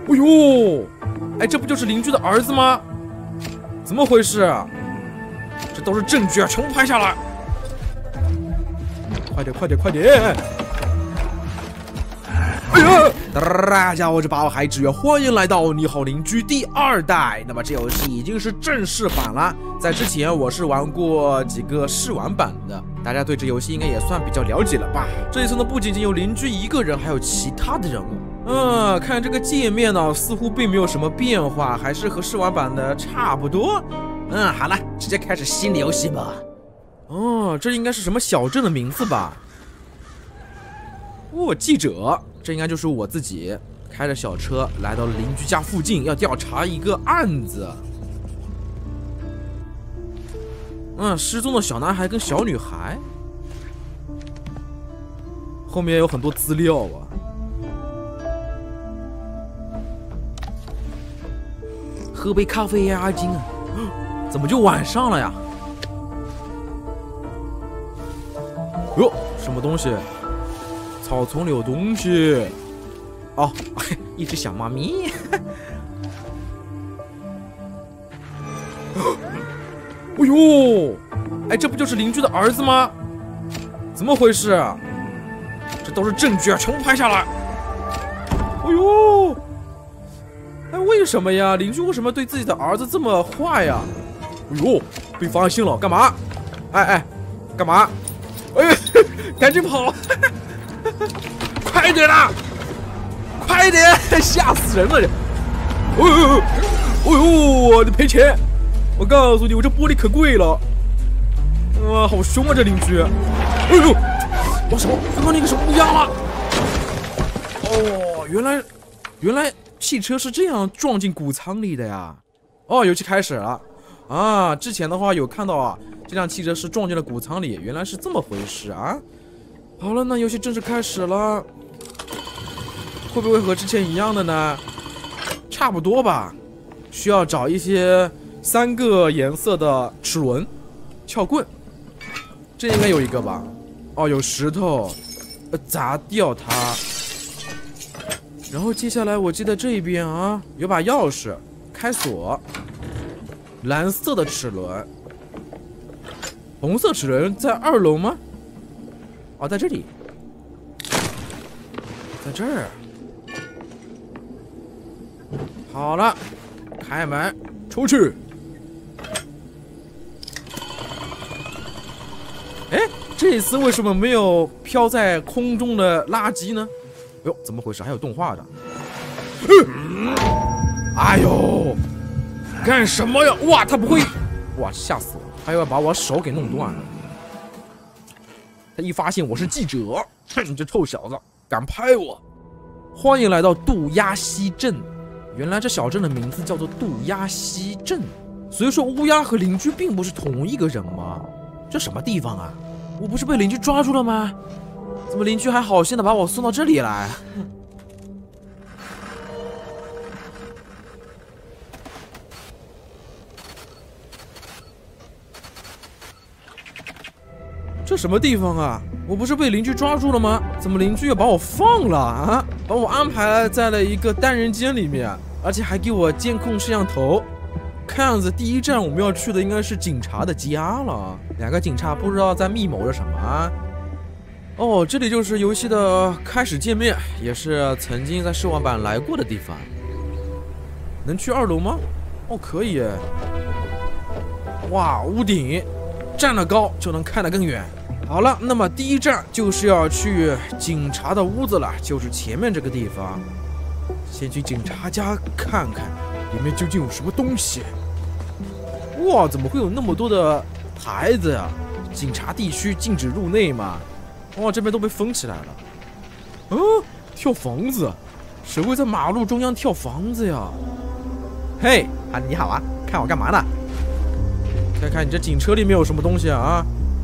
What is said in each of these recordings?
哎呦，哎，这不就是邻居的儿子吗？怎么回事啊？这都是证据啊，全部拍下来！快点，快点，快点！哎呀！大家好，我是八号孩子，欢迎来到《你好邻居》第2代。那么这游戏已经是正式版了，在之前我是玩过几个试玩版的，大家对这游戏应该也算比较了解了吧？这一次呢，不仅仅有邻居一个人，还有其他的人物。看这个界面呢，似乎并没有什么变化，还是和试玩版的差不多。好了，直接开始新的游戏吧。哦，这应该是什么小镇的名字吧？哦，记者，这应该就是我自己开着小车来到了邻居家附近，要调查一个案子。失踪的小男孩跟小女孩，后面有很多资料啊。喝杯咖啡压压惊啊！怎么就晚上了呀？哟，什么东西？草丛里有东西。哦，一只小猫咪。哎呦，哎，这不就是邻居的儿子吗？怎么回事啊？这都是证据啊，全部拍下来！哎呦，哎，为什么呀？邻居为什么对自己的儿子这么坏呀？哎呦，被发现了，干嘛？哎，干嘛？哎，赶紧跑！快点啦！快点！吓死人了！呦，你赔钱！我告诉你，我这玻璃可贵了。哇，好凶啊，这邻居！哎呦，哇什么？刚刚那个是乌鸦吗？哦，原来汽车是这样撞进谷仓里的呀！哦，游戏开始了啊！之前的话有看到啊，这辆汽车是撞进了谷仓里，原来是这么回事啊！好了，那游戏正式开始了，会不会和之前一样的呢？差不多吧，需要找一些3个颜色的齿轮、撬棍，这应该有一个吧？哦，有石头，砸掉它。然后接下来我记得这边啊，有把钥匙，开锁，蓝色的齿轮，红色齿轮在2楼吗？哦，在这里，在这儿。好了，开门出去。哎，这一次为什么没有飘在空中的垃圾呢？哎呦，怎么回事？还有动画的。哎呦，干什么呀？哇，他不会，哇，吓死我！他要把我手给弄断了。他一发现我是记者，哼，你这臭小子，敢拍我！欢迎来到杜鸦溪镇。原来这小镇的名字叫做杜鸦溪镇。所以说乌鸦和邻居并不是同一个人吗？这什么地方啊？我不是被邻居抓住了吗？怎么邻居还好心的把我送到这里来？这什么地方啊？我不是被邻居抓住了吗？怎么邻居又把我放了啊？把我安排在了一个单人间里面，而且还给我监控摄像头。看样子第一站我们要去的应该是警察的家了。2个警察不知道在密谋着什么啊？哦，这里就是游戏的开始界面，也是曾经在试玩版来过的地方。能去2楼吗？哦，可以耶。哇，屋顶站得高就能看得更远。好了，那么第一站就是要去警察的屋子了，就是前面这个地方。先去警察家看看里面究竟有什么东西。哇，怎么会有那么多的牌子呀？警察地区禁止入内嘛。哇，这边都被封起来了。跳房子，谁会在马路中央跳房子呀？嘿，你好啊，看我干嘛呢？看看你这警车里面有什么东西啊？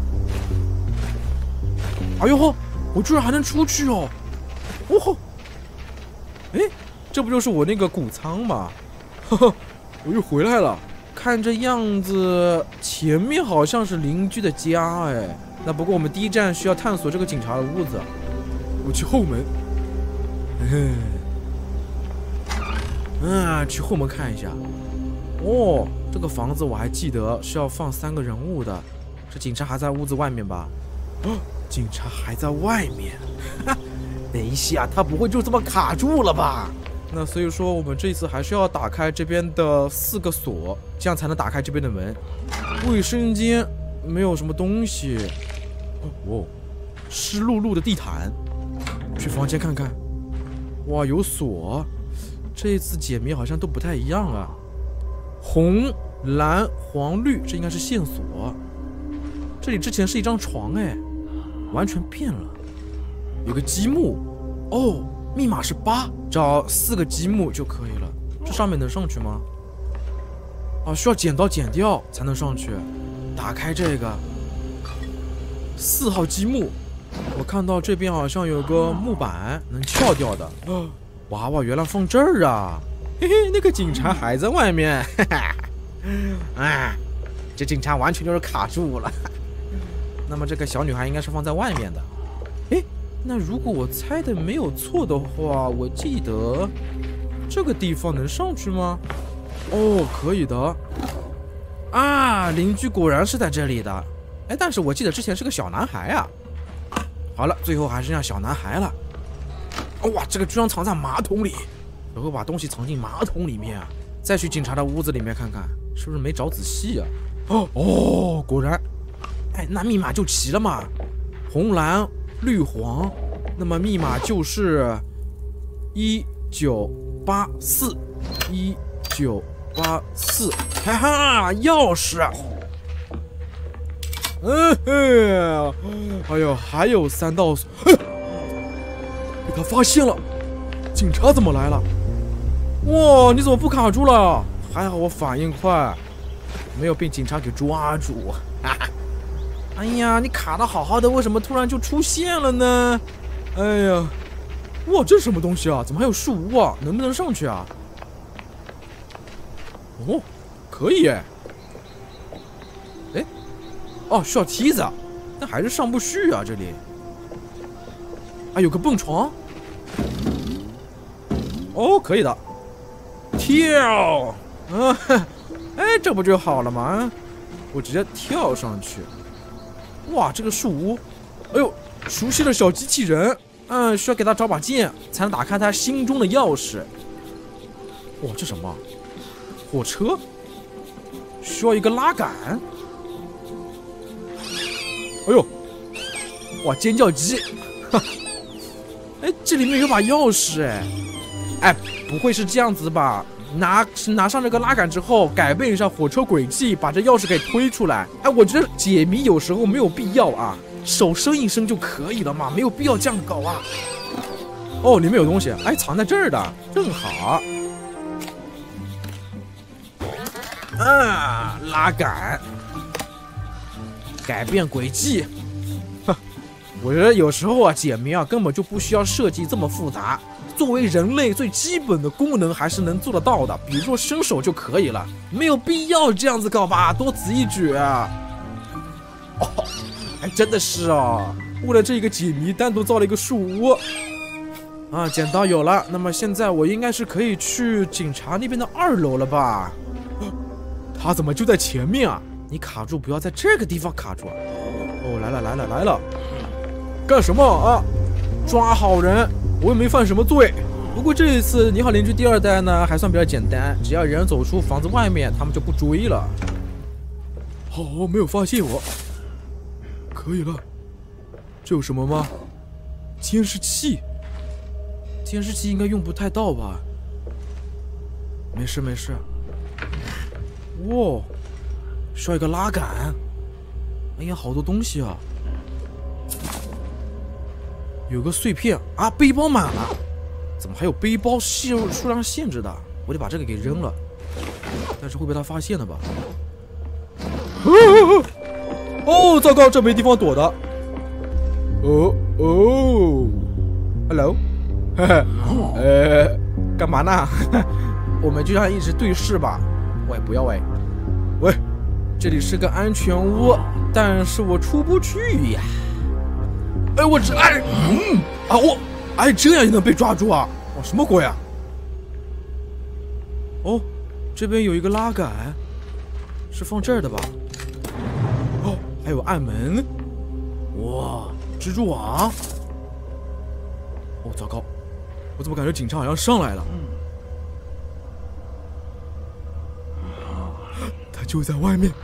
哎呦呵，我居然还能出去哦！哦吼，哎，这不就是我那个谷仓吗？呵呵，我又回来了。看这样子，前面好像是邻居的家哎。那不过我们第一站需要探索这个警察的屋子。我去后门。 去后门看一下。哦，这个房子我还记得是要放3个人物的。这警察还在屋子外面吧？警察还在外面。等一下，他不会就这么卡住了吧？那所以说，我们这次还是要打开这边的4个锁，这样才能打开这边的门。卫生间没有什么东西。哦，湿漉漉的地毯。去房间看看。哇，有锁。这一次解谜好像都不太一样啊。红、蓝、黄、绿，这应该是线索。这里之前是一张床，哎，完全变了。有个积木。哦，密码是8，找4个积木就可以了。这上面能上去吗？需要剪刀剪掉才能上去。打开这个4号积木，我看到这边好像有个木板能撬掉的。娃娃原来放这儿啊！嘿嘿，那个警察还在外面。这警察完全就是卡住了。那么这个小女孩应该是放在外面的。那如果我猜的没有错的话，我记得这个地方能上去吗？哦，可以的。邻居果然是在这里的。但是我记得之前是个小男孩啊。好了，最后还剩下小男孩了。哇，这个居然藏在马桶里，然后把东西藏进马桶里面啊。再去警察的屋子里面看看，是不是没找仔细啊？果然。那密码就齐了嘛，红蓝绿黄，那么密码就是1984，1984，哈哈，钥匙。哎呦，还有3道锁，被他发现了。警察怎么来了？哇，你怎么不卡住了？还好我反应快，没有被警察给抓住。哎呀，你卡得好好的，为什么突然就出现了呢？哎呀，哇，这是什么东西啊？怎么还有树屋啊？能不能上去啊？哦，可以哎。需要梯子，但还是上不去啊。这里，有个蹦床。哦，可以的。跳，这不就好了吗？我直接跳上去。哇，这个树屋，哎呦，熟悉的小机器人，需要给他找把剑，才能打开他心中的钥匙。哇，这什么？火车？需要一个拉杆。哎呦，哇，尖叫机！这里面有把钥匙不会是这样子吧？拿上这个拉杆之后，改变一下火车轨迹，把这钥匙给推出来。我觉得解谜有时候没有必要啊，手伸一伸就可以了嘛，没有必要这样搞啊。里面有东西，藏在这儿的，正好。拉杆，改变轨迹。我觉得有时候解谜根本就不需要设计这么复杂。作为人类最基本的功能还是能做得到的，比如说伸手就可以了，没有必要这样子搞吧，多此一举。真的是为了这个解谜单独造了一个树屋。剪刀有了，那么现在我应该是可以去警察那边的2楼了吧？他怎么就在前面啊？你卡住，不要在这个地方卡住。来了，干什么啊？抓好人。我又没犯什么罪，不过这一次你好邻居第2代呢还算比较简单，只要人走出房子外面，他们就不追了。好，没有发现我。可以了。这有什么吗？监视器。监视器应该用不太到吧？没事。哇，需要一个拉杆。哎呀，好多东西啊。有个碎片背包满了，怎么还有背包数量限制的？我得把这个给扔了，但是会被他发现的吧？糟糕，这没地方躲的。Hello， 干嘛呢？我们就这样一直对视吧。喂，不要喂，这里是个安全屋，但是我出不去呀。这样也能被抓住啊？什么鬼啊？ 哦，这边有一个拉杆，是放这儿的吧？哦，还有暗门。哇，蜘蛛网。哦，糟糕，我怎么感觉警察好像上来了？他就在外面。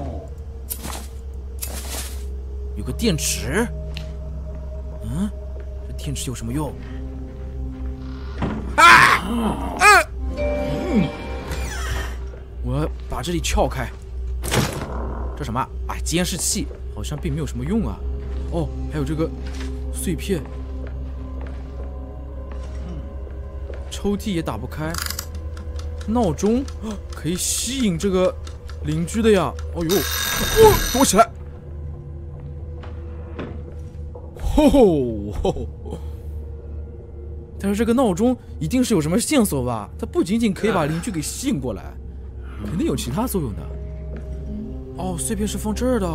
有个电池。嗯，这电池有什么用？我把这里撬开。这什么？哎，监视器好像并没有什么用啊。哦，还有这个碎片。抽屉也打不开。闹钟可以吸引这个邻居的呀。哦呦，躲起来！但是这个闹钟一定是有什么线索吧？它不仅仅可以把邻居给吸引过来，肯定有其他作用的。哦，碎片是放这儿的。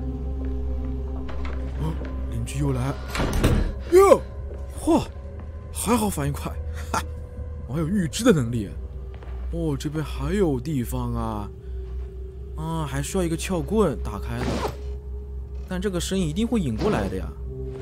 邻居又来。哟，嚯，还好反应快，哈，我还有预知的能力。哦，这边还有地方啊。还需要一个撬棍打开的，但这个声音一定会引过来的呀。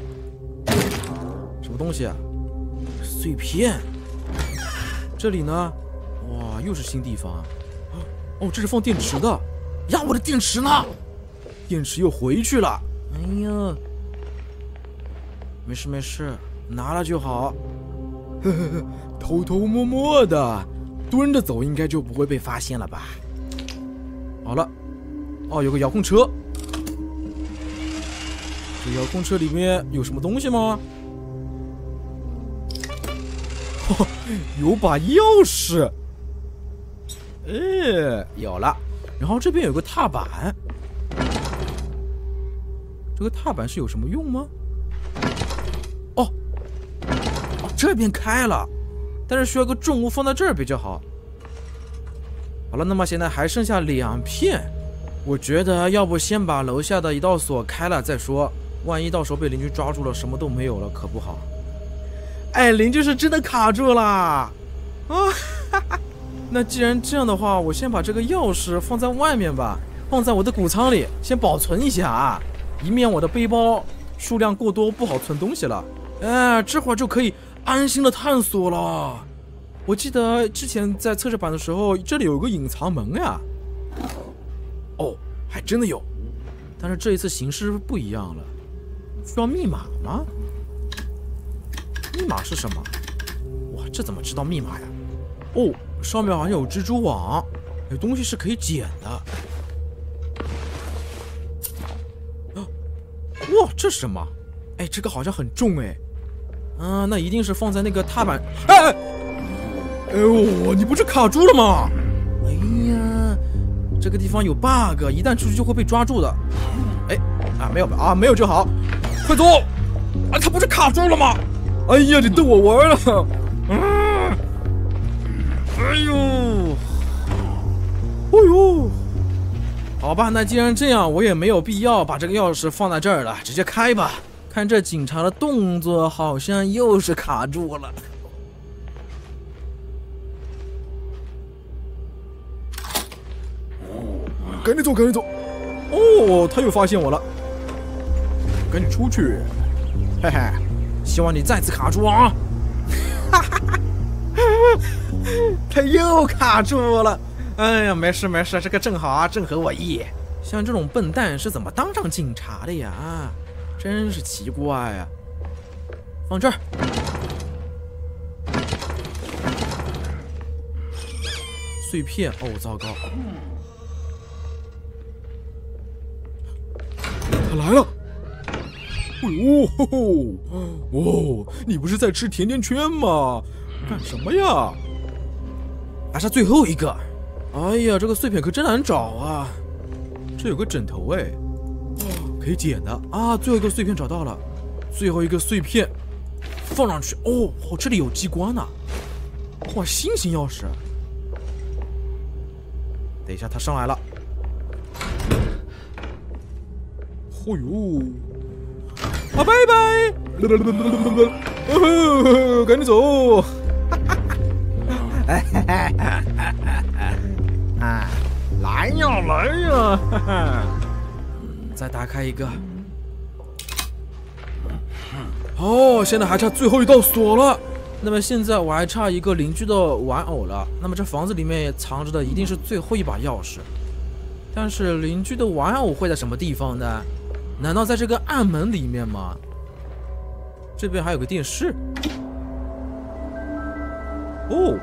什么东西啊？碎片。这里呢？哇，又是新地方。哦，这是放电池的。呀，我的电池呢？电池又回去了。哎呀，没事没事，拿了就好。呵呵呵，偷偷摸摸的，蹲着走应该就不会被发现了吧？好了，哦，有个遥控车。这遥控车里面有什么东西吗？哦，有把钥匙。有了。然后这边有个踏板。这个踏板是有什么用吗？哦，这边开了，但是需要个重物放在这儿比较好。好了，那么现在还剩下2片，我觉得要不先把楼下的一道锁开了再说，万一到时候被邻居抓住了，什么都没有了，可不好。哎，邻居是真的卡住了啊！那既然这样的话，我先把这个钥匙放在外面吧，放在我的谷仓里，先保存一下啊，以免我的背包数量过多不好存东西了。这会儿就可以安心的探索了。我记得之前在测试版的时候，这里有个隐藏门呀。哦，还真的有，但是这一次形式不一样了。需要密码吗？密码是什么？哇，这怎么知道密码呀？哦，上面好像有蜘蛛网，有东西是可以捡的。哇，这是什么？哎，这个好像很重哎。那一定是放在那个踏板。哎呦，你不是卡住了吗？哎呀，这个地方有 bug， 一旦出去就会被抓住的。没有就好，快走！他不是卡住了吗？哎呀，你逗我玩了。哎呦，好吧，那既然这样，我也没有必要把这个钥匙放在这儿了，直接开吧。看这警察的动作，好像又是卡住了。赶紧走，赶紧走！哦，他又发现我了，赶紧出去！嘿嘿，希望你再次卡住啊！他又卡住了。哎呀，没事没事，这个正好啊，正合我意。像这种笨蛋是怎么当上警察的呀？真是奇怪呀！放这儿。碎片，哦，糟糕！他来了！哦，你不是在吃甜甜圈吗？干什么呀？还是最后一个。哎呀，这个碎片可真难找啊！这有个枕头哎，可以捡的啊！最后一个碎片找到了，最后一个碎片放上去。哦，这里有机关呢！哇，新型钥匙。等一下，他上来了。哦呦！拜拜！赶紧走！ 啊，来呀来呀！哈哈，再打开一个。哦，现在还差最后一道锁了。那么现在我还差一个邻居的玩偶了。那么这房子里面也藏着的一定是最后一把钥匙。但是邻居的玩偶会在什么地方呢？难道在这个暗门里面吗？这边还有个电视。哦。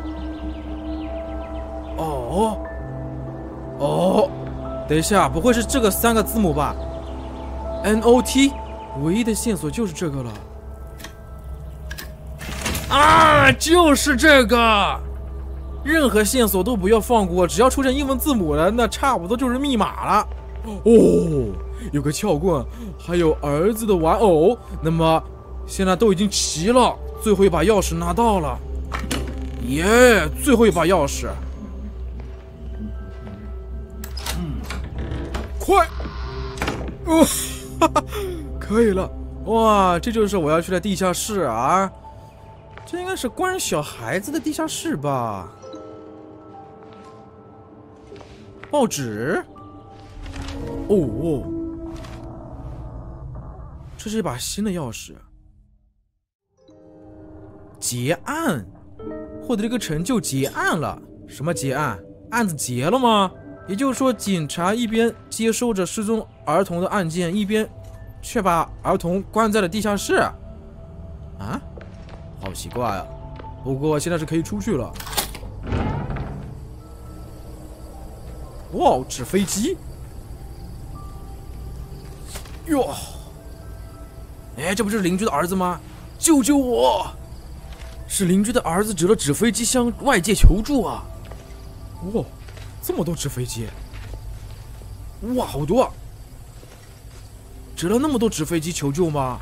哦，等一下，不会是这个3个字母吧 ？NOT， 唯一的线索就是这个了。啊，就是这个！任何线索都不要放过，只要出现英文字母了，那差不多就是密码了。哦，有个撬棍，还有儿子的玩偶，那么现在都已经齐了，最后一把钥匙拿到了。耶，最后一把钥匙。快！哦，哈哈，可以了！哇，这就是我要去的地下室啊！这应该是关小孩子的地下室吧？报纸？哦，这是一把新的钥匙。结案，获得了一个成就，结案了。什么结案？案子结了吗？也就是说，警察一边接收着失踪儿童的案件，一边却把儿童关在了地下室。啊，好奇怪啊！不过现在是可以出去了。哇，纸飞机！哟，哎，这不是邻居的儿子吗？救救我！是邻居的儿子指了纸飞机向外界求助啊！哇，这么多纸飞机！哇，好多啊！指了那么多纸飞机求救吗？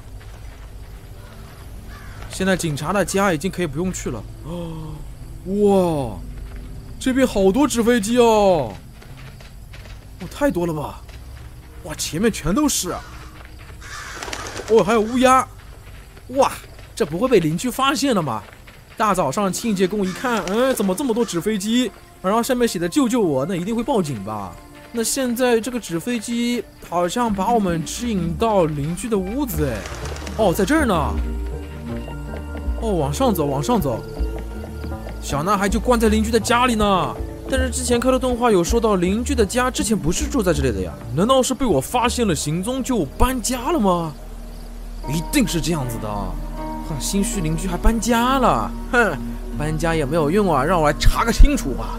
现在警察的家已经可以不用去了。哇，这边好多纸飞机哦！哇，太多了吧！哇，前面全都是。哦，还有乌鸦。哇，这不会被邻居发现了吗？大早上清洁工一看，怎么这么多纸飞机？然后上面写的救救我，那一定会报警吧？那现在这个纸飞机好像把我们指引到邻居的屋子，哎，哦，在这儿呢。哦，往上走，往上走。小男孩就关在邻居的家里呢。但是之前看的动画有说到，邻居的家之前不是住在这里的呀？难道是被我发现了行踪就搬家了吗？一定是这样子的。哼，心虚邻居还搬家了，哼，搬家也没有用啊，让我来查个清楚吧。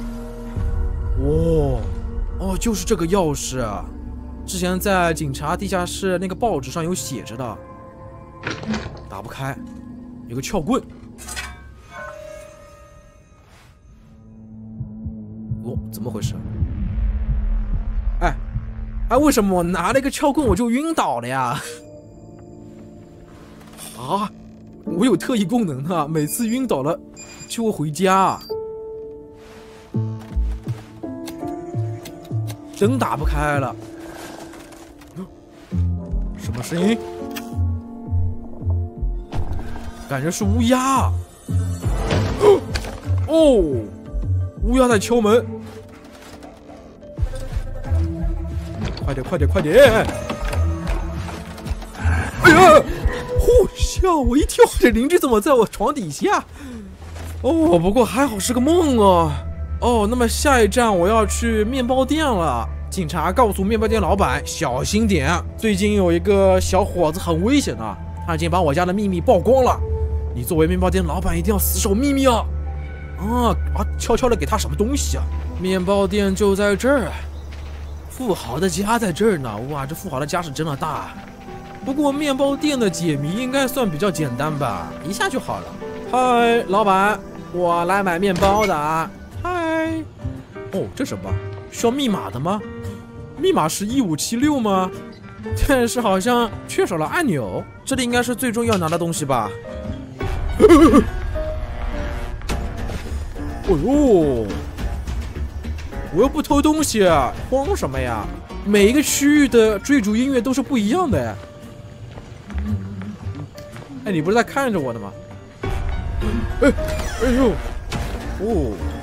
哦，就是这个钥匙啊，之前在警察地下室那个报纸上有写着的。打不开，有个撬棍。哦，怎么回事？哎，为什么我拿了一个撬棍我就晕倒了呀？啊，我有特异功能啊，每次晕倒了就会回家。灯打不开了，什么声音？感觉是乌鸦。哦，乌鸦在敲门。快点，快点，快点！哎呀！吓我一跳！这邻居怎么在我床底下？哦，不过还好是个梦啊。哦，那么下一站我要去面包店了。警察告诉面包店老板小心点，最近有一个小伙子很危险啊，他已经把我家的秘密曝光了。你作为面包店老板一定要死守秘密啊！悄悄的给他什么东西啊？面包店就在这儿，富豪的家在这儿呢。哇，这富豪的家是真的大。不过面包店的解谜应该算比较简单吧，一下就好了。嗨，老板，我来买面包的啊。嗨，哦，这什么？需要密码的吗？密码是1576吗？但是好像缺少了按钮。这里应该是最终要拿的东西吧？哦呦，我又不偷东西啊，慌什么呀？每一个区域的追逐音乐都是不一样的。哎，你不是在看着我的吗？哎呦，哦。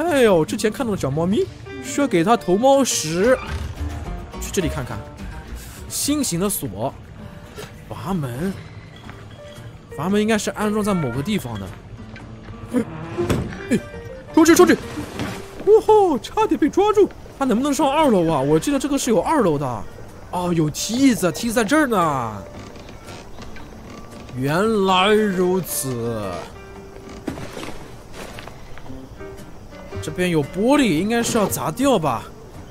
哎呦，之前看到的小猫咪，需要给它投猫食。去这里看看，新型的锁，阀门应该是安装在某个地方的。哎，出去！哇吼，差点被抓住！它能不能上2楼啊？我记得这个是有2楼的。哦，有梯子在这儿呢。原来如此。这边有玻璃，应该是要砸掉吧？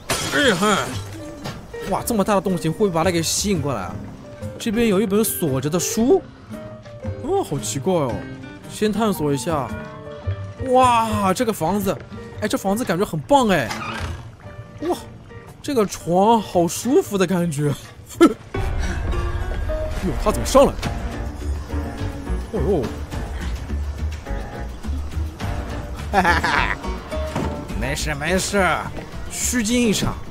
哇，这么大的动静，会不会把它给吸引过来啊？这边有一本锁着的书。哦，好奇怪哦。先探索一下。哇，这个房子，哎，这房子感觉很棒哎。哇，这个床好舒服的感觉。哟，他怎么上来？哦呦，哈哈哈，没事，虚惊一场。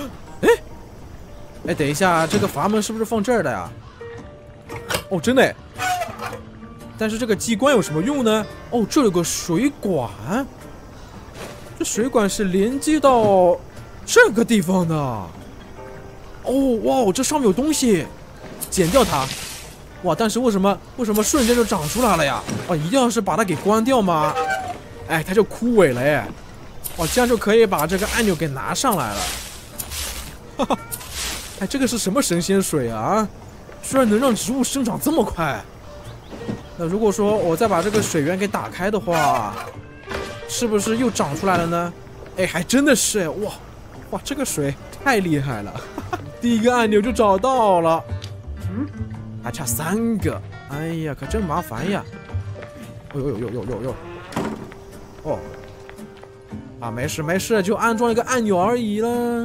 哎，等一下，这个阀门是不是放这儿的呀？哦，真的。但是这个机关有什么用呢？哦，这有个水管，这水管是连接到这个地方的。哦，哇，这上面有东西，剪掉它。哇，但是为什么瞬间就长出来了呀？哦，一定要是把它给关掉吗？哎，它就枯萎了哎。哦，这样就可以把这个按钮给拿上来了。哈哈，哎，这个是什么神仙水啊？居然能让植物生长这么快。那如果说我再把这个水源给打开的话，是不是又长出来了呢？哎，还真的是哎，哇，这个水太厉害了！第一个按钮就找到了，还差3个，哎呀，可真麻烦呀！哟，哦，啊，没事，就安装一个按钮而已了。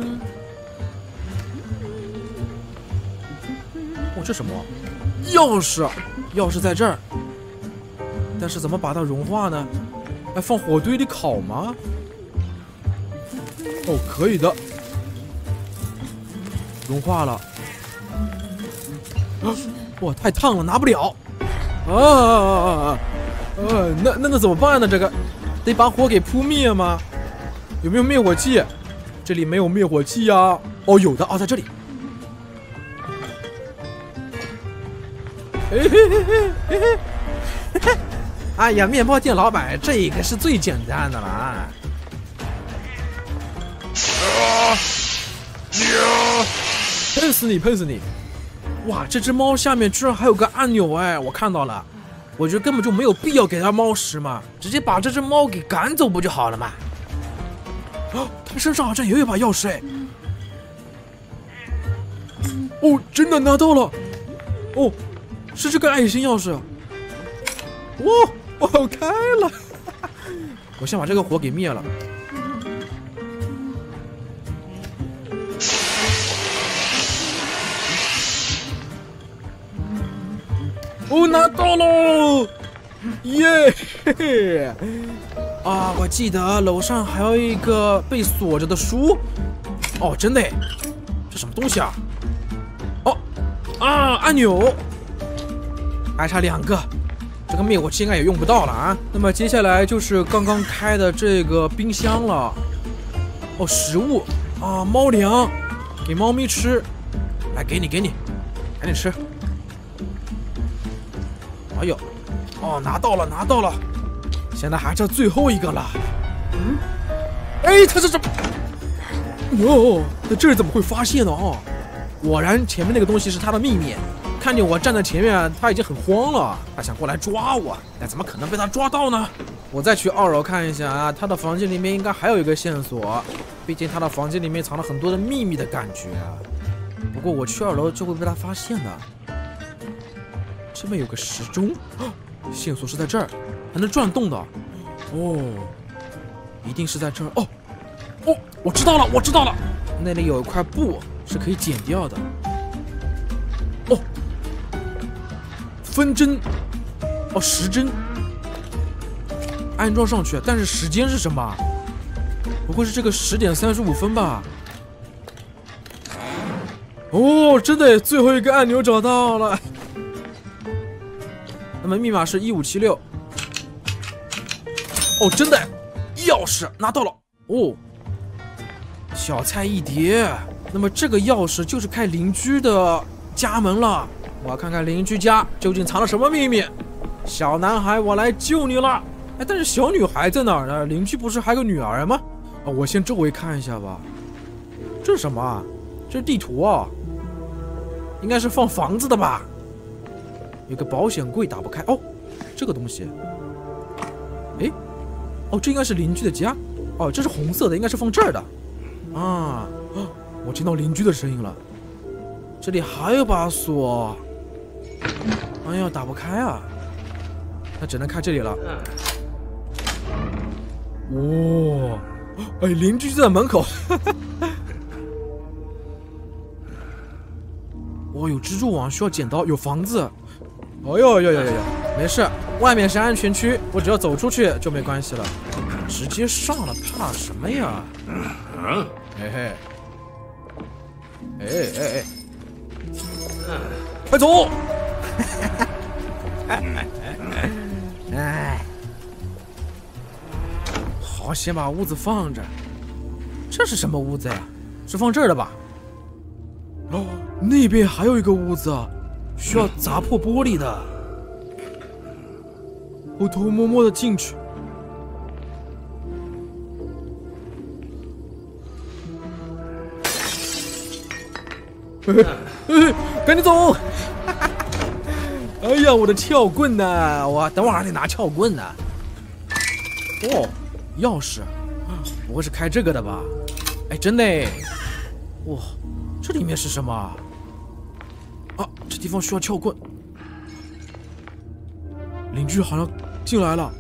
哦，这什么？钥匙在这儿。但是怎么把它融化呢？哎，放火堆里烤吗？哦，可以的，融化了。哇，太烫了，拿不了。那怎么办呢？这个得把火给扑灭吗？有没有灭火器？这里没有灭火器呀。哦，有的哦，在这里。哎呀，面包店老板，这个是最简单的了啊！喷死你！哇，这只猫下面居然还有个按钮哎，我看到了。我觉得根本就没有必要给它猫食嘛，直接把这只猫给赶走不就好了嘛？哦，它身上好像也有一把钥匙哎。哦，真的拿到了！哦，是这个爱心钥匙。哦，开了！我先把这个火给灭了。哦，拿到喽！耶！嘿嘿！啊，我记得楼上还有一个被锁着的书。哦，真的？这什么东西啊？哦，按钮，还差2个。这个灭火器应该也用不到了啊。那么接下来就是刚刚开的这个冰箱了。哦，食物啊，猫粮，给猫咪吃。来，给你，赶紧吃。哎呦，哦，拿到了。现在还差最后一个了。哎，它是什么？哟，那这怎么会发现呢？哦，果然前面那个东西是它的秘密。看见我站在前面，他已经很慌了，他想过来抓我，但怎么可能被他抓到呢？我再去2楼看一下啊，他的房间里面应该还有一个线索，毕竟他的房间里面藏了很多的秘密的感觉啊。不过我去2楼就会被他发现的。这边有个时钟，线索是在这儿，还能转动的。哦，一定是在这儿。哦，我知道了，那里有一块布是可以剪掉的。哦。分针，哦，时针安装上去，但是时间是什么？不会是这个10点35分吧？哦，真的，最后一个按钮找到了。那么密码是1576。哦，真的钥匙拿到了哦，小菜一碟。那么这个钥匙就是开邻居的家门了。我要看看邻居家究竟藏了什么秘密。小男孩，我来救你了。哎，但是小女孩在哪儿呢？邻居不是还有个女儿吗？啊，我先周围看一下吧。这是什么啊？这是地图啊，应该是放房子的吧？有个保险柜打不开哦，这个东西。哎，哦，这应该是邻居的家。哦，这是红色的，应该是放这儿的。啊，我听到邻居的声音了。这里还有把锁。哎呀，打不开啊，那只能开这里了。哇，哎，邻居就在门口。哇，有蜘蛛网，需要剪刀，有房子。哎呦呦呦呦呦，没事，外面是安全区，我只要走出去就没关系了。直接上了，怕什么呀？嘿嘿，哎，快走！哎，好，先把屋子放着。这是什么屋子呀？是放这儿的吧？哦，那边还有一个屋子，需要砸破玻璃的。我偷摸摸的进去。赶紧走！哎呀，我的撬棍呢？我等会儿还得拿撬棍呢。哦，钥匙，不会是开这个的吧？哎，真的哎！哇，这里面是什么？啊，这地方需要撬棍。邻居好像进来了。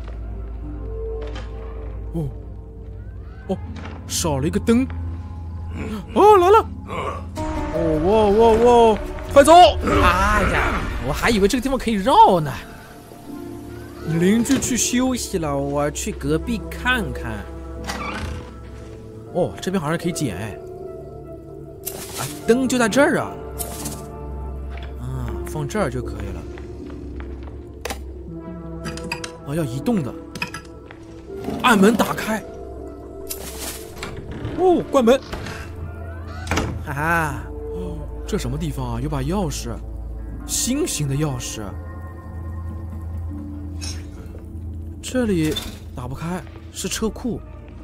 哦，少了一个灯。哦，来了！哦，快走！哎呀，我还以为这个地方可以绕呢。邻居去休息了，我去隔壁看看。哦，这边好像可以捡哎。啊，灯就在这儿啊。啊，放这儿就可以了。啊，要移动的。暗门打开。哦，关门。哈哈。这什么地方啊？有把钥匙，新型的钥匙。这里打不开，是车库。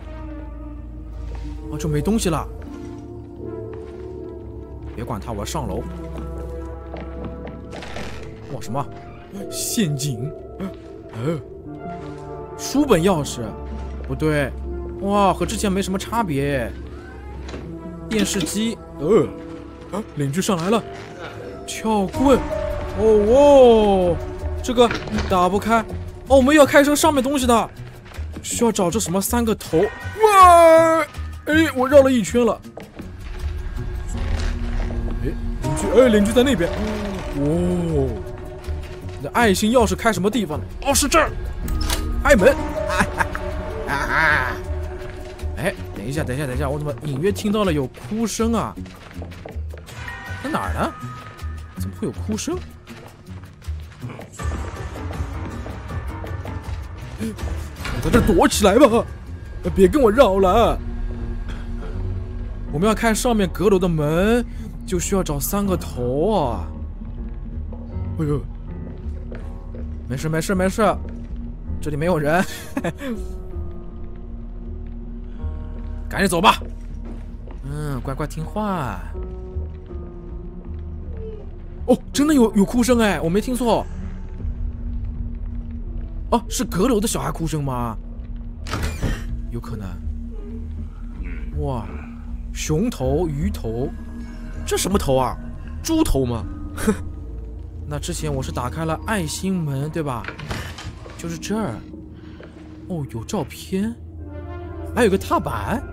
哦，这没东西了。别管它，我要上楼。哇，什么？陷阱？书本钥匙？不对。哇，和之前没什么差别。电视机？邻居上来了，撬棍，哦，这个打不开，哦，我们要开车上面东西的，需要找这什么3个头，哇，哎，我绕了一圈了，邻居在那边，哦，你的爱心钥匙开什么地方呢？哦，是这儿，开门，哎，等一下，我怎么隐约听到了有哭声啊？在哪儿呢？怎么会有哭声？我在这躲起来吧，别跟我绕了。我们要看上面阁楼的门，就需要找3个头啊。哎呦，没事，这里没有人。赶紧走吧。乖听话。哦，真的有哭声哎，我没听错。哦，是阁楼的小孩哭声吗？有可能。哇，熊头、鱼头，这什么头啊？猪头吗？那之前我是打开了爱心门，对吧？就是这儿。哦，有照片，还有个踏板。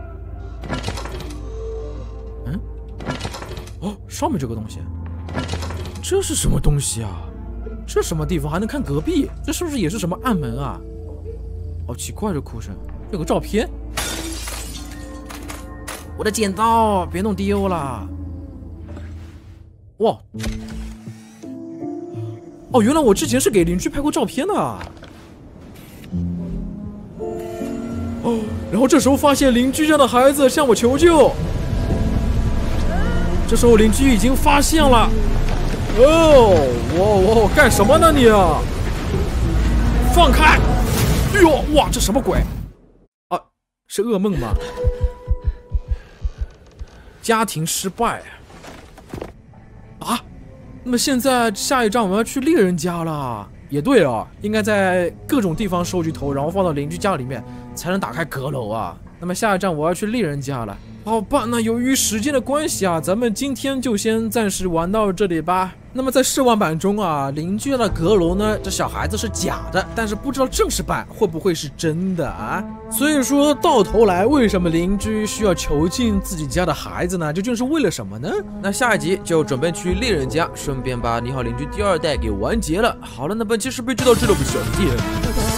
哦，上面这个东西。这是什么东西啊？这什么地方还能看隔壁？这是不是也是什么暗门啊？好奇怪，这哭声。有个照片。我的剪刀，别弄丢了。哇！哦，原来我之前是给邻居拍过照片的。哦， 然后这时候发现邻居家的孩子向我求救，这时候邻居已经发现了。我干什么呢你？放开！哎呦，哇，这什么鬼？啊，是噩梦吗？家庭失败啊！那么现在下一站我们要去猎人家了。也对了，应该在各种地方收集头，然后放到邻居家里面，才能打开阁楼啊。那么下一站我要去猎人家了。好吧，那由于时间的关系啊，咱们今天就先暂时玩到这里吧。那么在试玩版中啊，邻居的阁楼呢，这小孩子是假的，但是不知道正式版会不会是真的啊？所以说到头来，为什么邻居需要囚禁自己家的孩子呢？究竟是为了什么呢？那下一集就准备去猎人家，顺便把你好邻居第2代给完结了。好了，那本期视频就到这里，我们下期见。